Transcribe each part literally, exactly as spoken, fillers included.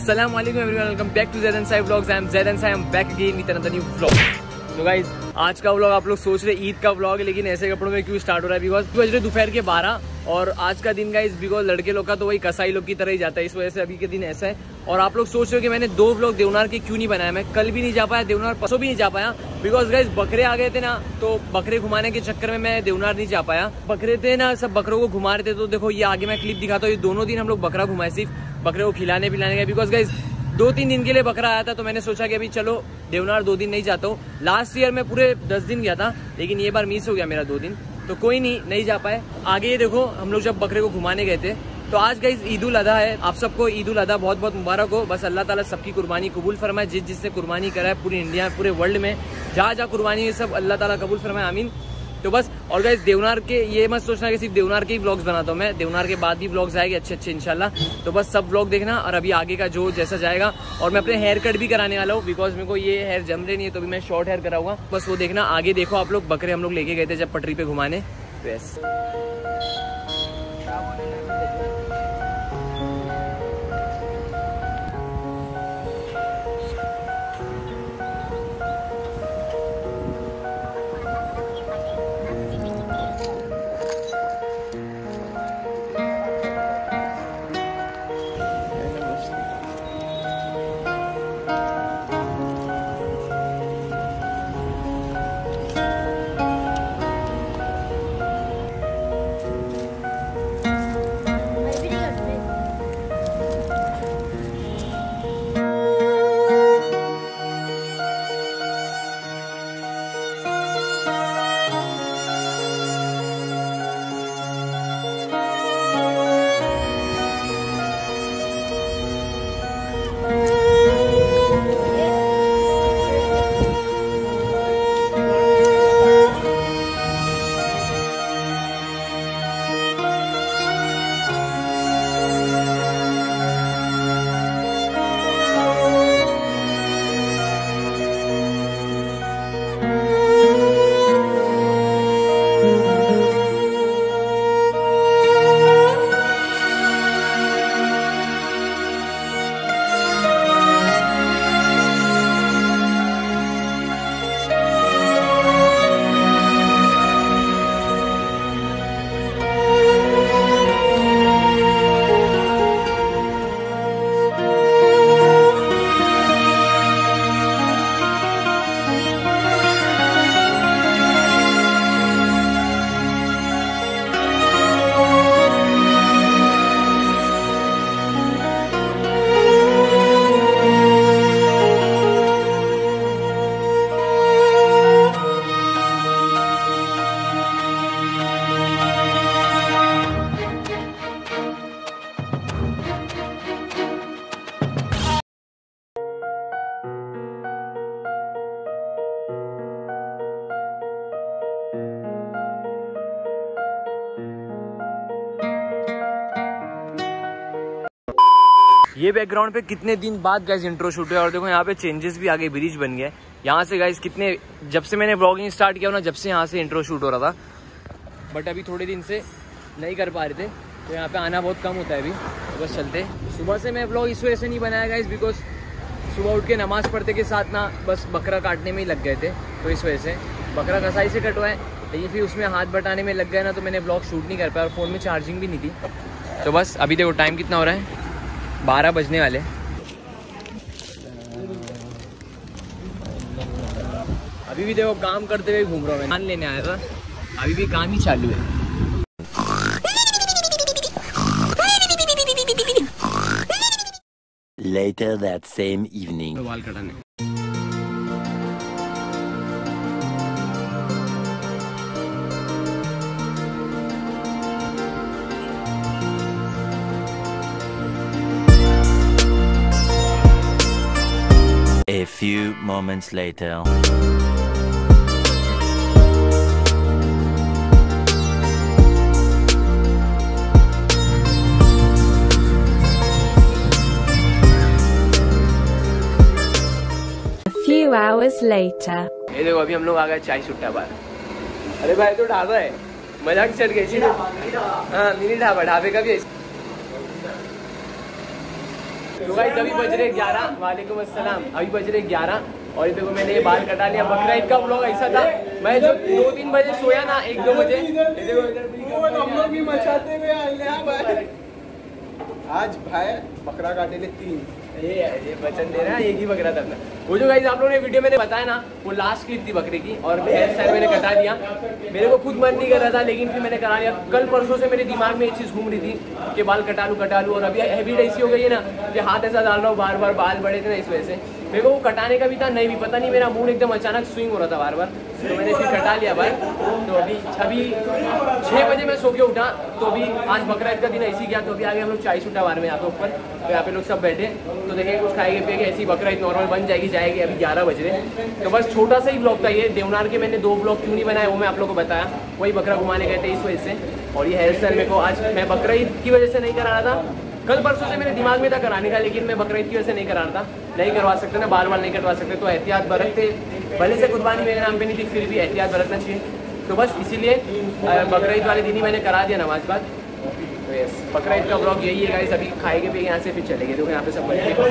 अस्सलाम वालेकुम everyone, welcome back to Zaid Sai vlogs. I am Zaid Sai, I am back again with another new vlog. So guys, आज का vlog आप लोग सोच रहे ईद का व्लॉग है, लेकिन ऐसे कपड़ों में क्यों स्टार्ट हो रहा है? बिकॉज बज रहे दोपहर के बारह और आज का दिन गाइस बिकॉज लड़के लोग का तो वही कसाई लोग की तरह ही जाता है, इस वजह से अभी के दिन ऐसा है। और आप लोग सोच रहे हो कि मैंने दो व्लॉग देवनार के क्यों नहीं बनाया। मैं कल भी नहीं जा पाया देवनार, परसों भी नहीं जा पाया बिकॉज गाइस बकरे आ गए थे ना, तो बकरे घुमाने के चक्कर में मैं देवनार नहीं जा पाया। बकरे थे ना, सब बकरों को घुमा रहे थे। तो देखो ये आगे मैं क्लिप दिखाता हूँ, ये दोनों दिन हम लोग बकरा घुमाए, सिर्फ बकरे को खिलाने पिलाने गए। बिकॉज गाइस दो तीन दिन के लिए बकरा आया था, तो मैंने सोचा कि अभी चलो देवनार दो दिन नहीं जाता हूँ। लास्ट ईयर में पूरे दस दिन गया था, लेकिन ये बार मिस हो गया मेरा दो दिन, तो कोई नहीं, नहीं जा पाए। आगे ये देखो हम लोग जब बकरे को घुमाने गए थे, तो आज गाइस ईद उल अधा है। आप सबको ईद उल अधा बहुत बहुत मुबारक हो। बस अल्लाह ताला सबकी कुर्बानी कबूल फरमाए। जिस जिसने कुर्बानी करा है पूरी इंडिया पूरे वर्ल्ड में जहाँ जहाँ कुर्बानी है, सब अल्लाह ताला कबूल फरमाए, आमीन। तो बस, और गाइस देवनार के ये मत सोचना कि सिर्फ देवनार के ही व्लॉग्स बनाता हूँ मैं, देवनार के बाद भी व्लॉग्स आएंगे अच्छे अच्छे इंशाल्लाह। तो बस सब व्लॉग देखना। और अभी आगे का जो जैसा जाएगा, और मैं अपने हेयर कट भी कराने वाला हूँ बिकॉज मेरे को ये हेयर जम रहे नहीं है, तो भी मैं शॉर्ट हेयर कराऊंगा। बस वो देखना आगे। देखो आप लोग बकरे हम लोग लेके गए थे जब पटरी पे घुमाने, तो ऐसे ये बैकग्राउंड पे कितने दिन बाद गाइस इंट्रो शूट है। और देखो यहाँ पे चेंजेस भी आ गए, ब्रिज बन गया। यहाँ से गाइस कितने, जब से मैंने व्लॉगिंग स्टार्ट किया ना, जब से यहाँ से इंट्रो शूट हो रहा था, बट अभी थोड़े दिन से नहीं कर पा रहे थे, तो यहाँ पे आना बहुत कम होता है अभी। तो बस चलते। सुबह से मैं व्लॉग इस वजह से नहीं बनाया गाइस बिकॉज सुबह उठ के नमाज़ पढ़ते के साथ ना बस बकरा काटने में ही लग गए थे, तो इस वजह से बकरा कसाई से कटवाएं, लेकिन फिर उसमें हाथ बटाने में लग गया ना, तो मैंने व्लॉग शूट नहीं कर पाया। और फ़ोन में चार्जिंग भी नहीं थी। तो बस अभी देखो टाइम कितना हो रहा है, बारह बजने वाले। अभी भी देखो काम करते हुए घूम रहा हूँ। मैं धान लेने आया था, अभी भी काम ही चालू है। Later that same evening. बाल कटाने A few moments later. few hours later. ये देखो अभी हम लोग आ गए चाय सुट्टा बार। अरे भाई तो ढाबा है, मजाक चल गई। हाँ मिनी ढाबा, ढाबे का भी है। तो गाइस अभी बज रहे ग्यारह, वालेकुम अस्सलाम, अभी बज रहे ग्यारह और देखो मैंने ये बाल कटा लिया। बकरा ईद का व्लॉग ऐसा था, मैं जो दो तीन बजे सोया ना, एक दो बजे हम लोग भी मचाते हुए आए आज भाई बकरा काटे ले तीन। ये ये वचन दे रहा है, एक ही बकरा था अपना। वो जो गाइस आप लोगों ने वीडियो मैंने बताया ना, वो लास्ट क्लिप थी बकरे की और हेयर स्टाइल मैंने कटा दिया। मेरे को खुद मन नहीं कर रहा था लेकिन फिर मैंने करा लिया। कल परसों से मेरे दिमाग में ये चीज़ घूम रही थी कि बाल कटा लूँ कटा लूँ, और अभी हैबिट ऐसी हो गई है ना कि हाथ ऐसा डाल रहा हूँ बार बार, बाल बड़े थे ना इस वजह से मेरे को वो कटाने का भी था, नहीं भी पता नहीं मेरा मूड एकदम अचानक स्विंग हो रहा था बार बार, तो मैंने फिर कटा लिया भाई। तो अभी अभी छः बजे मैं सो के उठा, तो अभी आज बकरा ईद का दिन ऐसी गया। तो अभी आगे हम लोग चाय छुट्टा बार में यहाँ पे ऊपर, तो यहाँ पे लोग सब बैठे, तो देखेंगे कुछ खाएंगे पिएंगे, ऐसी बकरा ईद नॉर्मल बन जाएगी जाएगी। अभी ग्यारह बज रहे, तो बस छोटा सा ही ब्लॉग था ये। देवनार के मैंने दो ब्लॉग क्यों नहीं बनाए वो मैं आप लोगों को बताया, वही बकरा घुमाने गए थे इस वजह से। और ये हेयर स्टाइल मेरे को आज मैं बकरा ईद की वजह से नहीं करा रहा था, कल परसों से मेरे दिमाग में था कराने का, लेकिन मैं बकरा ईद की वजह से नहीं करा रहा था। नहीं करवा सकते ना, बाल बाल नहीं कटवा सकते, तो एहतियात बरतते। भले से कुर्बानी मेरे नाम पे नहीं थी, फिर भी एहतियात बरतना चाहिए। तो बस इसीलिए बकरा ईद वाले दिन ही मैंने करा दिया नमाज बाद। तो यस, बकरा ईद का ब्लॉग यही है गाइस। अभी खाएंगे पिएंगे यहाँ से फिर चलेंगे। देखो यहाँ पे सब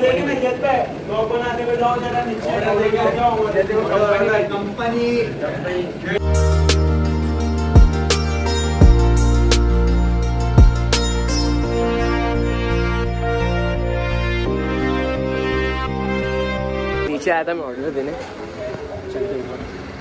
कंपनी। नीचे आया था मैं ऑर्डर देने, चलते ऊपर।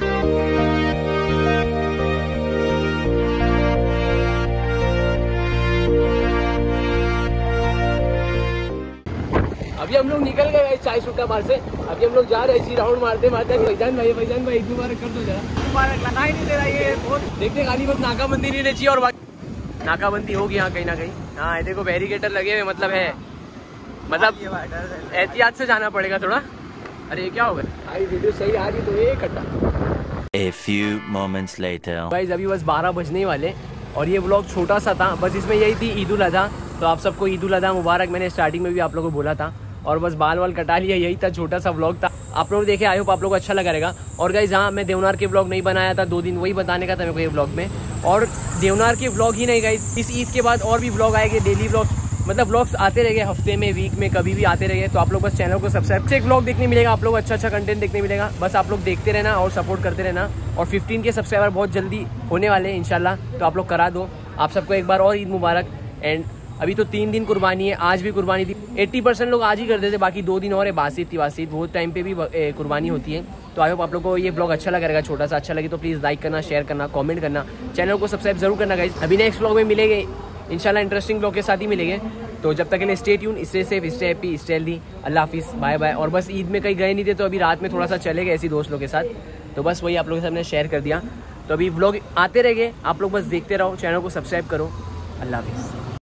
अभी हम लोग निकल गए चाय सुट्टा बार से। अभी हम लोग जा रहे हैं इसी राउंड मारते मारते। भाईजान भाई भाईजान भाई एक मुबारक कर दो जरा, मुबारक लगा ही नहीं दे रहा ये बहुत। देखते खाली बस नाकाबंदी नहीं चाहिए और बाकी नाकाबंदी होगी यहाँ कहीं ना कहीं। हाँ देखो बैरिकेटर लगे हुए, मतलब है मतलब एहतियात से जाना पड़ेगा थोड़ा। अरे क्या हो गया, आई वीडियो सही आ रही तो ये कटा। A few moments later. Guys अभी बस बारह बजने वाले और ये व्लॉग छोटा सा था, बस इसमें यही थी ईद उल अज़हा। तो आप सबको ईद उल अज़हा मुबारक, मैंने स्टार्टिंग में भी आप लोगों को बोला था। और बस बाल वाल कटा लिया, यही था छोटा सा व्लॉग था। आप लोग देखे, आई होप आप लोग को अच्छा लगा रहेगा। और गाइस हाँ, मैं देवनार के व्लॉग नहीं बनाया था दो दिन, वही बताने का था मेरे को ये व्लॉग में। और देवनार के व्लॉग ही नहीं गाइस, इस ईद के बाद और भी व्लॉग आएंगे, डेली व्लॉग, मतलब व्लॉग्स आते रहेंगे हफ्ते में, वीक में, कभी भी आते रहेंगे। तो आप लोग बस चैनल को सब्सक्राइब से एक व्लॉग देखने मिलेगा, आप लोग अच्छा अच्छा कंटेंट देखने मिलेगा। बस आप लोग देखते रहना और सपोर्ट करते रहना। और पंद्रह के सब्सक्राइबर बहुत जल्दी होने वाले हैं इंशाल्लाह, तो आप लोग करा दो। आप सबको एक बार और ईद मुबारक। एंड अभी तो तीन दिन कुर्बानी है, आज भी कुर्बानी थी। अस्सी परसेंट लोग आज ही करते थे, बाकी दो दिन और है बासित तिवासित, वो टाइम पे भी कुर्बानी होती है। तो आई होप आप लोग को ये ब्लॉग अच्छा लगा रहेगा, छोटा सा। अच्छा लगे तो प्लीज़ लाइक करना, शेयर करना, कमेंट करना, चैनल को सब्सक्राइब जरूर करना गाइस। अभी नेक्स्ट ब्लॉग में मिलेंगे इंशाल्लाह, इंटरेस्टिंग ब्लॉग के साथ ही मिलेंगे। तो जब तक के लिए stay tune, stay safe, stay happy, stay healthy. अल्लाह हाफिज़, बाय बाय। और बस ईद में कहीं गए नहीं थे, तो अभी रात में थोड़ा सा चले गए ऐसी दोस्त लोग के साथ। तो बस वही आप लोगों के सामने शेयर कर दिया। तो अभी ब्लॉग आते रहेंगे, आप लोग बस देखते रहो, चैनल को सब्सक्राइब करो। अल्लाह हाफिज़।